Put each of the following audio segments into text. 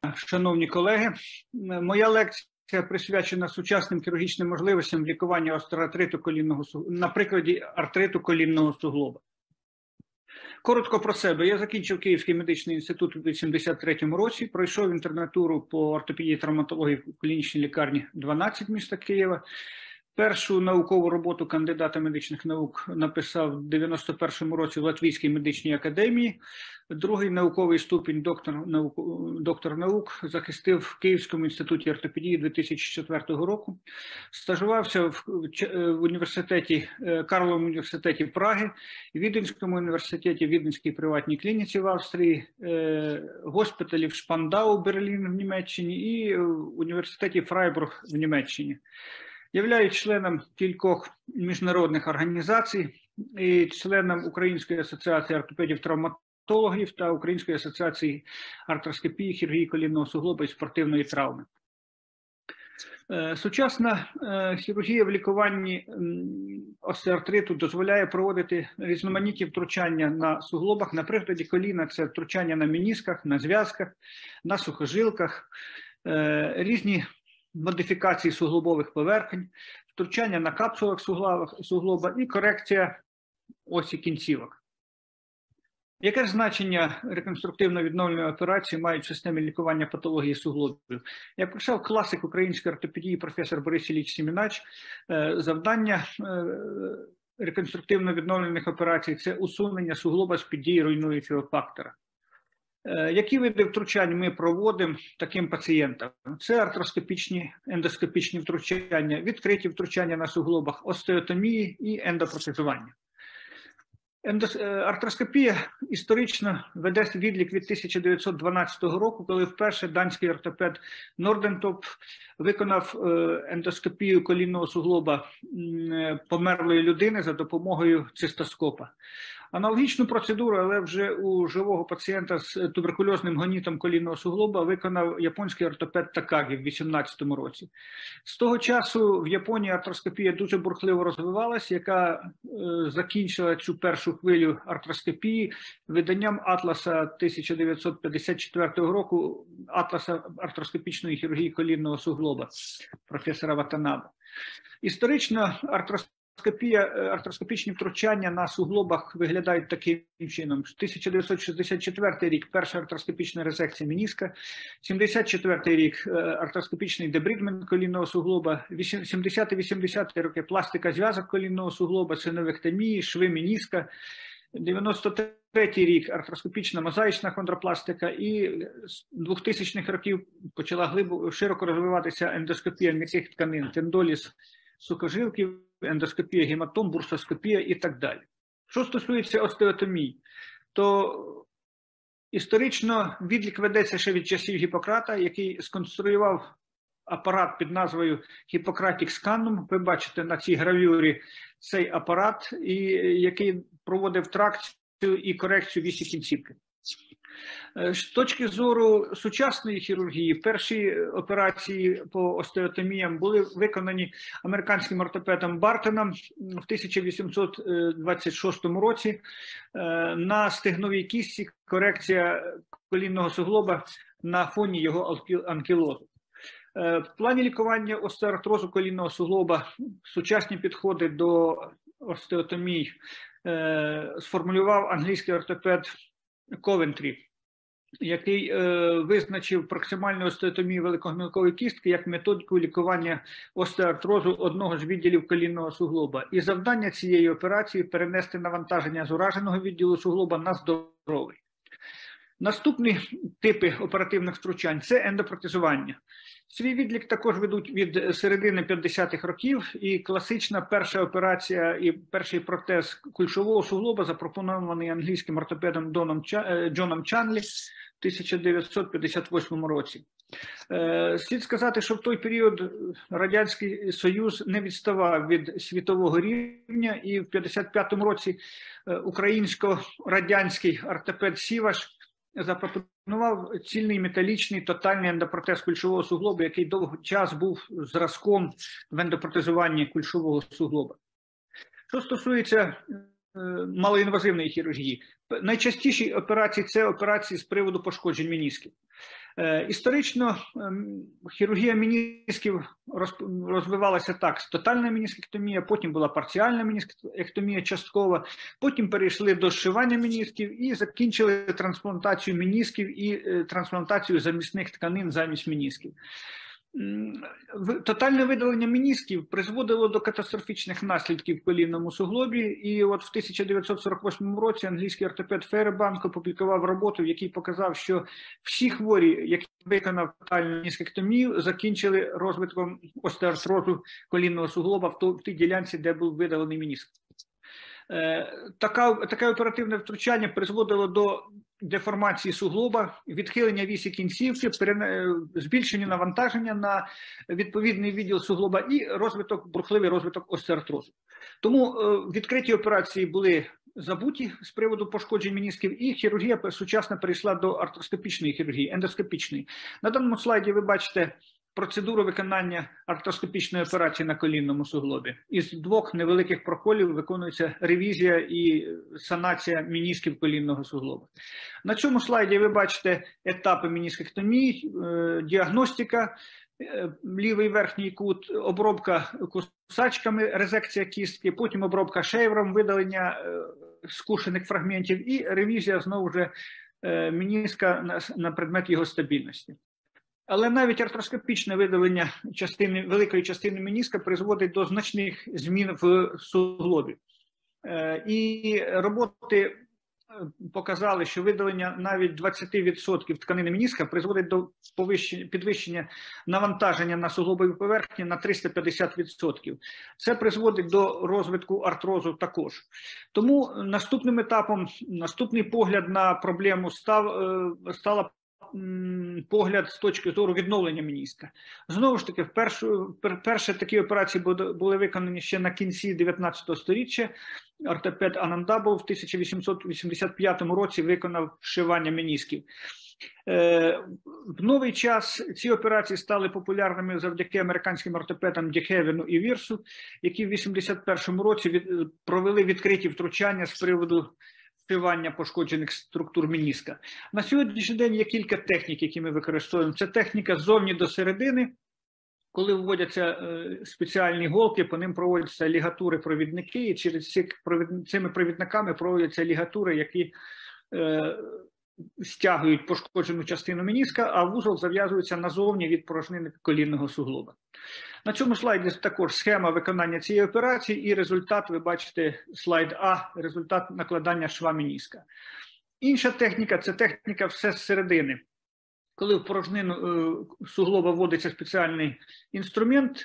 Шановні колеги, моя лекція присвячена сучасним хірургічним можливостям лікування остеоартриту колінного суглоба, на прикладі артриту колінного суглоба. Коротко про себе. Я закінчив Київський медичний інститут у 1983 році, пройшов інтернатуру по ортопедії і травматології в клінічній лікарні 12 міста Києва. Першу наукову роботу кандидата медичних наук написав в 91-му році в Латвійській медичній академії. Другий науковий ступінь доктор наук захистив в Київському інституті ортопедії 2004 року. Стажувався в університеті, Карловому університеті Праги, Віденському університеті, Віденській приватній клініці в Австрії, госпіталі в Шпандау, Берлін в Німеччині і в університеті Фрайбург в Німеччині. Являюсь членом кількох міжнародних організацій і членом Української асоціації ортопедів-травматологів та Української асоціації артроскопії, хірургії колінного суглоба і спортивної травми. Сучасна хірургія в лікуванні остеоартриту дозволяє проводити різноманітні втручання на суглобах. На прикладі коліна це втручання на менісках, на зв'язках, на сухожилках, різні модифікації суглобових поверхень, втручання на капсулах суглоба і корекція осі кінцівок. Яке ж значення реконструктивно-відновлювальної операції мають в системі лікування патології суглобів? Як писав класик української ортопедії професор Борис Ілліч Семенач, завдання реконструктивно-відновлювальних операцій – це усунення суглоба з-під дії руйнуючого фактора. Які види втручань ми проводимо таким пацієнтам? Це артроскопічні, ендоскопічні втручання, відкриті втручання на суглобах, остеотомії і ендопротезування. Артроскопія історично веде відлік від 1912 року, коли вперше данський ортопед Нордентоп виконав ендоскопію колінного суглоба померлої людини за допомогою цистоскопа. Аналогічну процедуру, але вже у живого пацієнта з туберкульозним гонітом колінного суглоба виконав японський ортопед Такагі в 2018 році. З того часу в Японії артроскопія дуже бурхливо розвивалася, яка закінчила цю першу хвилю артроскопії виданням атласа 1954 року, атласа артроскопічної хірургії колінного суглоба професора Ватанаби. Історично артроскопічні втручання на суглобах виглядають таким чином. 1964 рік – перша артроскопічна резекція меніска, 1974 рік – артроскопічний дебридмент колінного суглоба, 70-80 роки – пластика зв'язок колінного суглоба, синовектомії, шви меніска, 93-й рік – артроскопічна мозаїчна хондропластика і з 2000-х років почала широко розвиватися ендоскопія м'яких тканин, тендоліз сухожилків, ендоскопія гематом, бурсоскопія і так далі. Що стосується остеотомії, то історично відлік ведеться ще від часів Гіппократа, який сконструював апарат під назвою Hippocratic Scannum. Ви бачите на цій гравюрі цей апарат, який проводив тракцію і корекцію вісі кінцівки. З точки зору сучасної хірургії, перші операції по остеотоміям були виконані американським ортопедом Бартоном в 1826 році на стегновій кістці, корекція колінного суглоба на фоні його анкілозу. В плані лікування остеоартрозу колінного суглоба сучасні підходи до остеотомії сформулював англійський ортопед Ковентрі, який визначив проксимальну остеотомію великогомілкової кістки як методику лікування остеоартрозу одного з відділів колінного суглоба. І завдання цієї операції – перенести навантаження з ураженого відділу суглоба на здоровий. Наступні типи оперативних втручань – це ендопротезування. Свій відлік також ведуть від середини 50-х років, і класична перша операція і перший протез кульшового суглоба запропонований англійським ортопедом Джоном Чанлі в 1958 році. Слід сказати, що в той період Радянський Союз не відставав від світового рівня, і в 1955 році українсько-радянський ортопед Сіваш запропонував цільний металічний тотальний ендопротез кульшового суглоба, який довгий час був зразком в ендопротезуванні кульшового суглоба. Що стосується малоінвазивної хірургії, Найчастіші операції – це операції з приводу пошкоджень менісків. Історично хірургія менісків розвивалася так: тотальна меніскектомія, потім була парціальна меніскектомія часткова, потім перейшли до зшивання менісків і закінчили трансплантацію менісків і трансплантацію замісних тканин замість менісків. Тотальне видалення менісків призводило до катастрофічних наслідків в колінному суглобі, і от в 1948 році англійський ортопед Фейербанк опублікував роботу, в якій показав, що всі хворі, які виконав тотальну меніскектомію, закінчили розвитком остеоартрозу колінного суглоба в тій ділянці, де був видалений меніск. Таке оперативне втручання призводило до деформації суглоба, відхилення вісі кінцівки, збільшення навантаження на відповідний відділ суглоба і бурхливий розвиток остеоартрозу. Тому відкриті операції були забуті з приводу пошкоджень менісків, і хірургія сучасна перейшла до артроскопічної хірургії, ендоскопічної. На даному слайді ви бачите процедуру виконання артроскопічної операції на колінному суглобі. Із двох невеликих проколів виконується ревізія і санація менісків колінного суглоба. На цьому слайді ви бачите етапи меніскектомії, діагностика, лівий верхній кут, обробка кусачками, резекція кістки, потім обробка шейвером, видалення скушених фрагментів і ревізія знову ж меніска на предмет його стабільності. Але навіть артроскопічне видалення великої частини меніска призводить до значних змін в суглобі. І роботи показали, що видалення навіть 20% тканини меніска призводить до підвищення навантаження на суглобові поверхні на 350%. Це призводить до розвитку артрозу також. Тому наступним етапом, наступний погляд на проблему стала погляд з точки зору відновлення меніска. Знову ж таки, вперше такі операції були виконані ще на кінці 19 століття. Ортопед Анандабов в 1885 році виконав зшивання менісків. В новий час ці операції стали популярними завдяки американським ортопедам Дехевену і Вірсу, які в 1981 році провели відкриті втручання з приводу зшивання пошкоджених структур меніска. На сьогоднішній день є кілька технік, які ми використовуємо. Це техніка ззовні до середини, коли вводяться спеціальні голки, по ним проводяться лігатури-провідники, і через цими провідниками проводяться лігатури, які стягують пошкоджену частину меніска, а вузол зав'язується назовні від порожнини колінного суглоба. На цьому слайді також схема виконання цієї операції і результат, ви бачите, слайд А, результат накладання шва меніска. Інша техніка – це техніка все зсередини. Коли в порожнину суглоба вводиться спеціальний інструмент,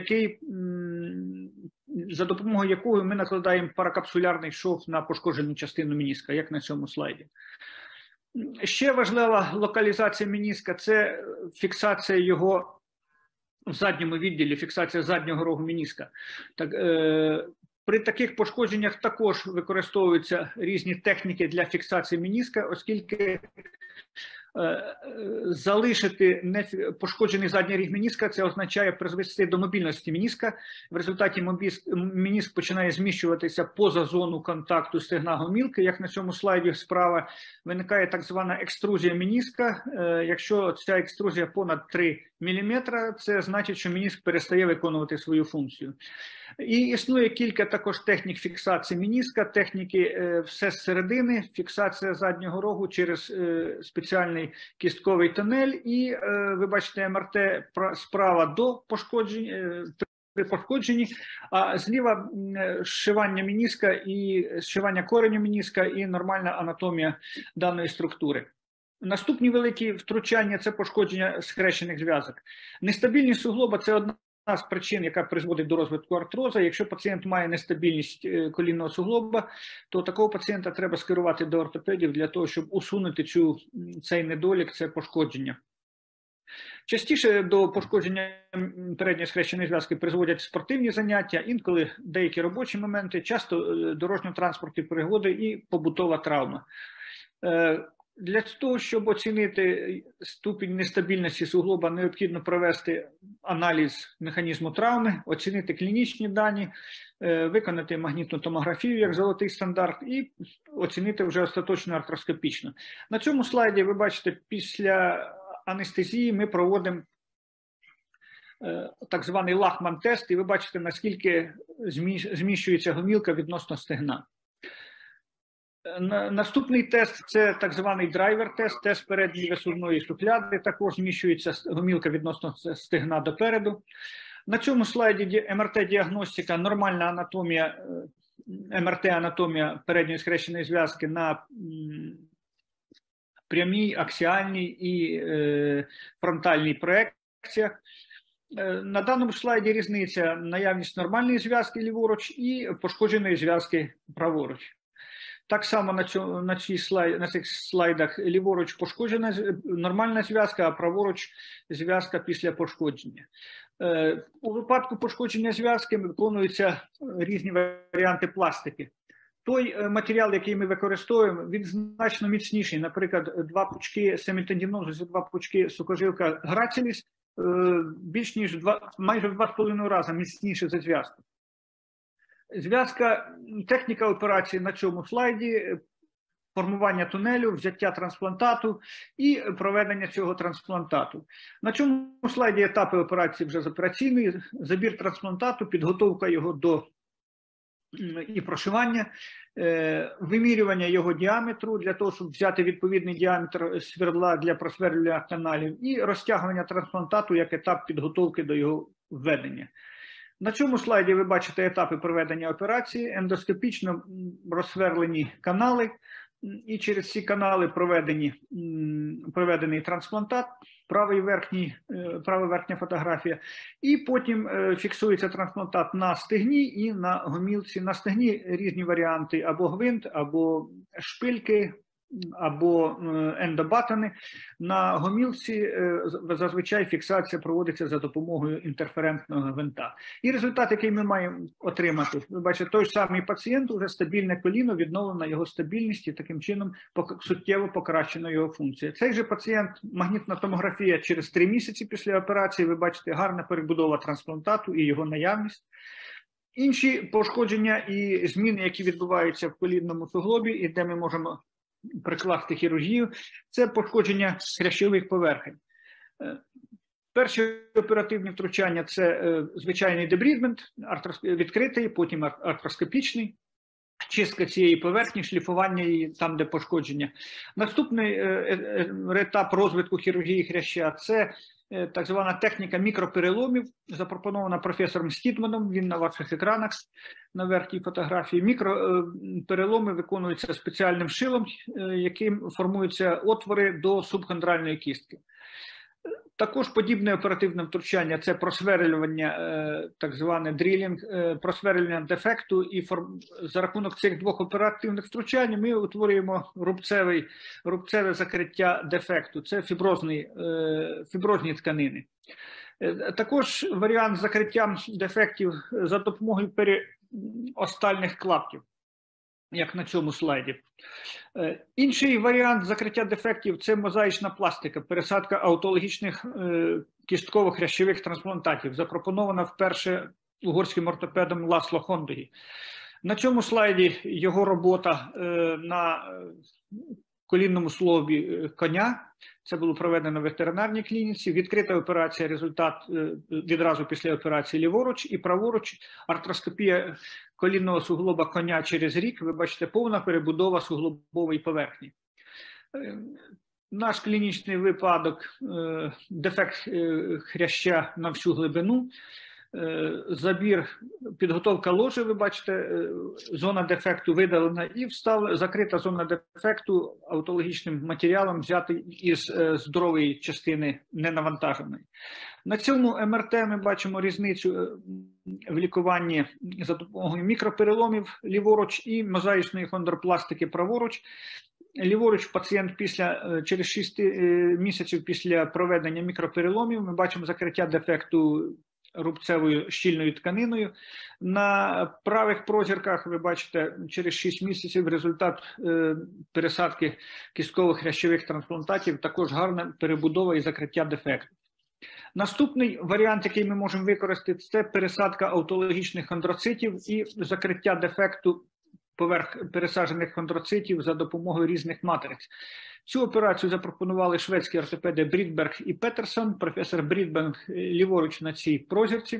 за допомогою якого ми накладаємо паракапсулярний шов на пошкоджену частину меніска, як на цьому слайді. Ще важлива локалізація меніска – це фіксація його в задньому відділі, фіксація заднього рогу меніска. При таких пошкодженнях також використовуються різні техніки для фіксації меніска, оскільки залишити пошкоджений задній ріг меніска – це означає призвести до мобільності меніска. В результаті меніск починає зміщуватися поза зону контакту стегна гомілки. Як на цьому слайді справа, виникає так звана екструзія меніска. Якщо ця екструзія понад 3 мм, це значить, що меніск перестає виконувати свою функцію. І існує кілька також технік фіксації меніска, техніки все зсередини, фіксація заднього рогу через спеціальний кістковий тунель, і ви бачите МРТ справа до пошкодження, при пошкодженні, а зліва зшивання меніска і зшивання кореню меніска і нормальна анатомія даної структури. Наступні великі втручання – це пошкодження схрещених зв'язок. Нестабільність суглоба – це одна з причин, яка призводить до розвитку артроза. Якщо пацієнт має нестабільність колінного суглоба, то такого пацієнта треба скерувати до ортопедів для того, щоб усунути цей недолік, це пошкодження. Частіше до пошкодження передньої схрещеної зв'язки призводять спортивні заняття, інколи деякі робочі моменти, часто дорожньо-транспортні пригоди і побутова травма. Для того, щоб оцінити ступінь нестабільності суглоба, необхідно провести аналіз механізму травми, оцінити клінічні дані, виконати магнітну томографію як золотий стандарт і оцінити вже остаточно артроскопічно. На цьому слайді ви бачите, після анестезії ми проводимо так званий Лахман-тест, і ви бачите, наскільки зміщується гомілка відносно стегна. Наступний тест – це так званий драйвер-тест, тест передньої висувної шухляди, також зміщується гомілка відносно стегна допереду. На цьому слайді МРТ-діагностика, нормальна анатомія, МРТ-анатомія передньої схрещеної зв'язки на прямій, аксіальній і фронтальній проекціях. На даному слайді різниця наявність нормальної зв'язки ліворуч і пошкодженої зв'язки праворуч. Так само на цих слайдах ліворуч пошкоджена нормальна зв'язка, а праворуч зв'язка після пошкодження. У випадку пошкодження зв'язки виконуються різні варіанти пластики. Той матеріал, який ми використовуємо, він значно міцніший. Наприклад, два пучки семітендінозу, два пучки сухожилка граціліс більш ніж майже в 2,5 рази міцніше за зв'язку. Зв'язка, техніка операції на цьому слайді, формування тунелю, взяття трансплантату і проведення цього трансплантату. На цьому слайді етапи операції вже з операційної, забір трансплантату, підготовка його до і прошивання, вимірювання його діаметру для того, щоб взяти відповідний діаметр свердла для просверлювання каналів і розтягування трансплантату як етап підготовки до його введення. На цьому слайді ви бачите етапи проведення операції, ендоскопічно розсверлені канали, і через ці канали проведений трансплантат, права верхня фотографія, і потім фіксується трансплантат на стегні і на гомілці. На стегні різні варіанти, або гвинт, або шпильки, або ендобатони. На гомілці зазвичай фіксація проводиться за допомогою інтерферентного гвинта. І результат, який ми маємо отримати, ви бачите, той ж самий пацієнт, уже стабільне коліно, відновлена його стабільність і таким чином суттєво покращена його функція. Цей же пацієнт, магнітна томографія через 3 місяці після операції, ви бачите, гарна перебудова трансплантату і його наявність. Інші пошкодження і зміни, які відбуваються в колінному суглобі, і де ми можемо прикласти хірургію, це пошкодження хрящових поверхень. Перші оперативні втручання – це звичайний дебрідмент, відкритий, потім артроскопічний, чистка цієї поверхні, шліфування її там, де пошкодження. Наступний етап розвитку хірургії хряща – це так звана техніка мікропереломів, запропонована професором Стідманом, він на ваших екранах на верхній фотографії. Мікропереломи виконуються спеціальним шилом, яким формуються отвори до субхондральної кістки. Також подібне оперативне втручання – це просверлювання, так зване дрілінг, просверлювання дефекту, і за рахунок цих двох оперативних втручань ми утворюємо рубцеве закриття дефекту, це фіброзні тканини. Також варіант закриття дефектів за допомогою періостальних клаптів, як на цьому слайді. Інший варіант закриття дефектів – це мозаїчна пластика, пересадка аутологічних кістково-хрящових трансплантатів, запропонована вперше угорським ортопедом Ласло Хондої. На цьому слайді його робота на колінному суглобі коня. Це було проведено в ветеринарній клініці. Відкрита операція, результат відразу після операції ліворуч і праворуч. Артроскопія колінного суглоба коня через рік. Ви бачите, повна перебудова суглобової поверхні. Наш клінічний випадок – дефект хряща на всю глибину. Забір, підготовка ложі, ви бачите, зона дефекту видалена і закрита зона дефекту аутологічним матеріалом, взятий із здорової частини ненавантаженої. На цьому МРТ ми бачимо різницю в лікуванні за допомогою мікропереломів ліворуч і мозаїчної хондропластики праворуч. Ліворуч пацієнт через 6 місяців після проведення мікропереломів ми бачимо закриття дефекту рубцевою щільною тканиною. На правих прозірках ви бачите через 6 місяців результат пересадки кісткових хрящових трансплантатів, також гарна перебудова і закриття дефекту. Наступний варіант, який ми можемо використати, це пересадка автологічних хондроцитів і закриття дефекту поверх пересаджених хондроцитів за допомогою різних матриць. Цю операцію запропонували шведські ортопеди Брідберг і Петерсон, професор Брідберг ліворуч на цій прозірці.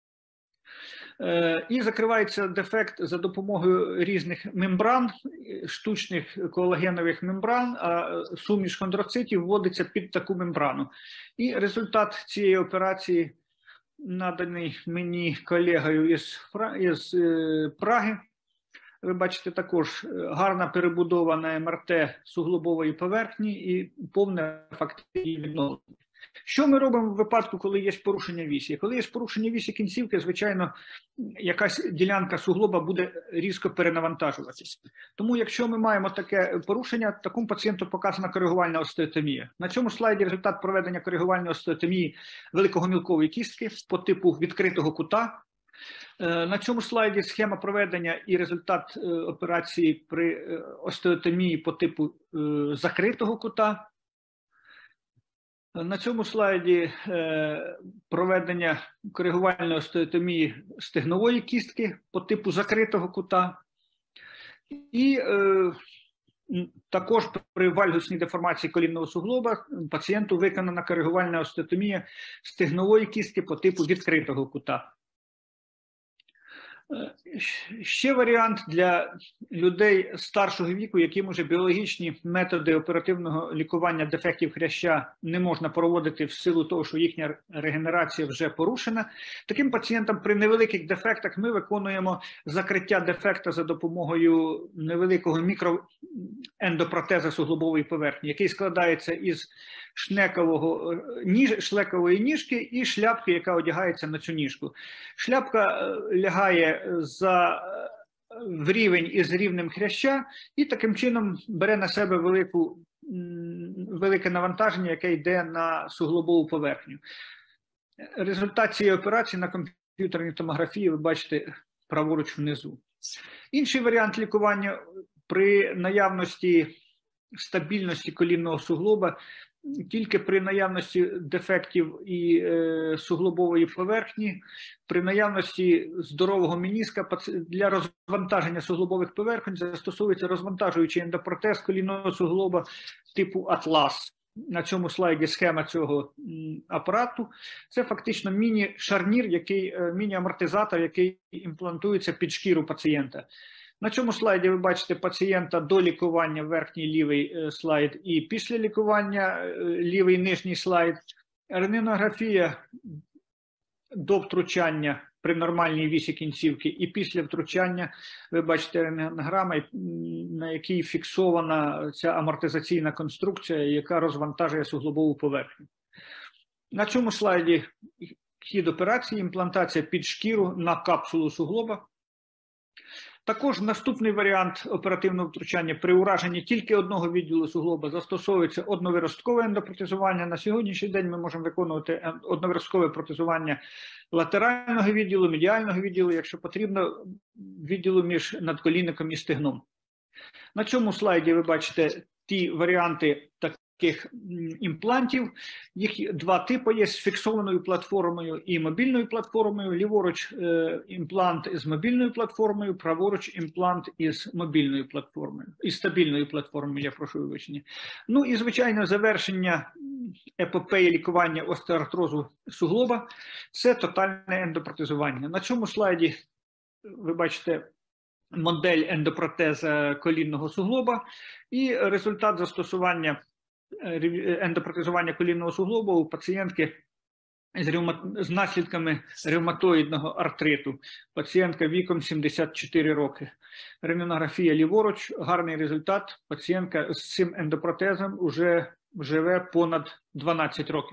І закривається дефект за допомогою різних мембран, штучних колагенових мембран, а суміш хондроцитів вводиться під таку мембрану. І результат цієї операції наданий мені колегою із Праги. Ви бачите також гарна перебудова на МРТ суглобової поверхні і повне фактичне відновлення. Що ми робимо в випадку, коли є порушення вісі? Коли є порушення вісі кінцівки, звичайно, якась ділянка суглоба буде різко перенавантажуватися. Тому, якщо ми маємо таке порушення, такому пацієнту показана коригувальна остеотомія. На цьому слайді результат проведення коригувальної остеотомії великогомілкової кістки по типу відкритого кута. На цьому слайді схема проведення і результат операції при остеотомії по типу закритого кута. На цьому слайді проведення коригувальної остеотомії стегнової кістки по типу закритого кута. І також при вальгусній деформації колінного суглоба пацієнту виконана коригувальна остеотомія стегнової кістки по типу відкритого кута. Ще варіант для людей старшого віку, яким уже біологічні методи оперативного лікування дефектів хряща не можна проводити в силу того, що їхня регенерація вже порушена. Таким пацієнтам при невеликих дефектах ми виконуємо закриття дефекта за допомогою невеликого мікроендопротеза суглобової поверхні, який складається із шлекової ніжки і шляпки, яка одягається на цю ніжку. Шляпка лягає в рівень із рівнем хряща і таким чином бере на себе велике навантаження, яке йде на суглобову поверхню. Результат цієї операції на комп'ютерній томографії ви бачите праворуч внизу. Інший варіант лікування при наявності стабільності колінного суглоба, тільки при наявності дефектів і суглобової поверхні, при наявності здорового меніска для розвантаження суглобових поверхонь застосовується розвантажуючий ендопротез колінного суглоба типу Атлас. На цьому слайді схема цього апарату. Це фактично міні-шарнір, міні-амортизатор, який імплантується під шкіру пацієнта. На цьому слайді ви бачите пацієнта до лікування, верхній лівий слайд, і після лікування, лівий нижній слайд. Рентгенографія до втручання при нормальній вісі кінцівки і після втручання. Ви бачите рентгенограма, на якій фіксована ця амортизаційна конструкція, яка розвантажує суглобову поверхню. На цьому слайді хід операції, імплантація під шкіру на капсулу суглоба. Також наступний варіант оперативного втручання при ураженні тільки одного відділу суглоба застосовується одновиросткове ендопротезування. На сьогоднішній день ми можемо виконувати одновиросткове протезування латерального відділу, медіального відділу, якщо потрібно, відділу між надколінником і стегном. На цьому слайді ви бачите ті варіанти таких імплантів. Їх два типи є: з фіксованою платформою і мобільною платформою. Ліворуч імплант з мобільною платформою, праворуч імплант із мобільною платформою, із стабільною платформою, я прошу вибачення. Ну і, звичайно, завершення епопеї лікування остеоартрозу суглоба – це тотальне ендопротезування. На цьому слайді ви бачите модель ендопротеза колінного суглоба і результат застосування ендопротезування колінного суглоба у пацієнтки з наслідками ревматоїдного артриту. Пацієнтка віком 74 роки. Рентгенографія ліворуч, гарний результат. Пацієнтка з цим ендопротезом вже живе понад 12 років.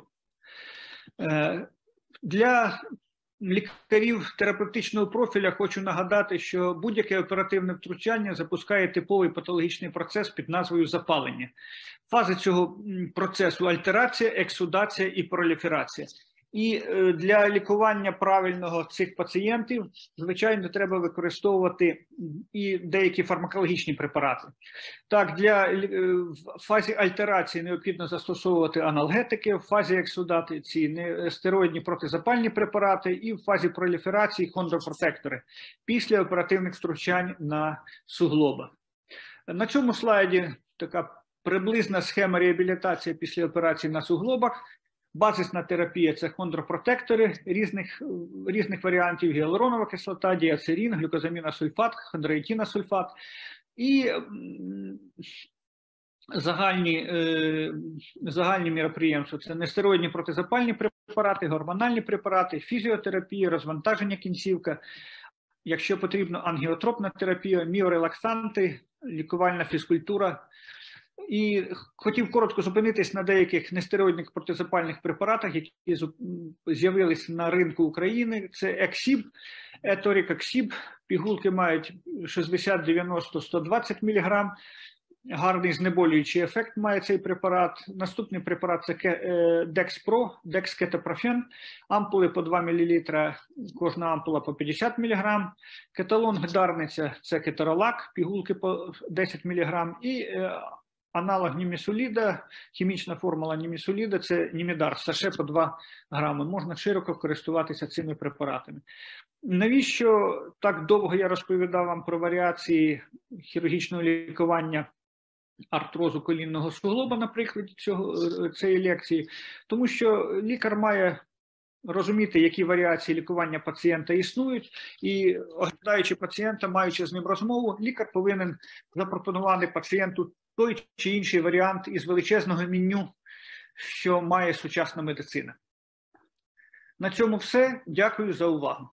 Для лікарів терапевтичного профіля хочу нагадати, що будь-яке оперативне втручання запускає типовий патологічний процес під назвою запалення. Фази цього процесу – альтерація, ексудація і проліферація. І для лікування правильного цих пацієнтів, звичайно, треба використовувати і деякі фармакологічні препарати. Так, в фазі альтерації необхідно застосовувати аналгетики, в фазі ексудації стероїдні протизапальні препарати і в фазі проліферації хондропротектори після оперативних втручань на суглобах. На цьому слайді така приблизна схема реабілітації після операції на суглобах. Базисна терапія – це хондропротектори різних варіантів: гіалуронова кислота, діацерин, глюкозаміносульфат, хондроїтиносульфат. І загальні міроприємства – це нестероїдні протизапальні препарати, гормональні препарати, фізіотерапія, розвантаження кінцівка, якщо потрібно, ангіотропна терапія, міорелаксанти, лікувальна фізкультура. І хотів коротко зупинитись на деяких нестероїдних протизапальних препаратах, які з'явилися на ринку України. Це Ексіб, Еторікоксіб. Пігулки мають 60, 90, 120 мг. Гарний знеболюючий ефект має цей препарат. Наступний препарат – це Декспро, декскетопрофен. Ампули по 2 мл, кожна ампула по 50 мг. Кеталон-гдарниця – це кетеролак, пігулки по 10 мг. І аналог німісуліда, хімічна формула німісуліда – це німідар, саше по 2 грами. Можна широко користуватися цими препаратами. Навіщо так довго я розповідав вам про варіації хірургічного лікування артрозу колінного суглоба на прикладі цієї лекції? Тому що лікар має розуміти, які варіації лікування пацієнта існують, і оглядаючи пацієнта, маючи з ним розмову, лікар повинен запропонувати пацієнту той чи інший варіант із величезного меню, що має сучасна медицина. На цьому все. Дякую за увагу.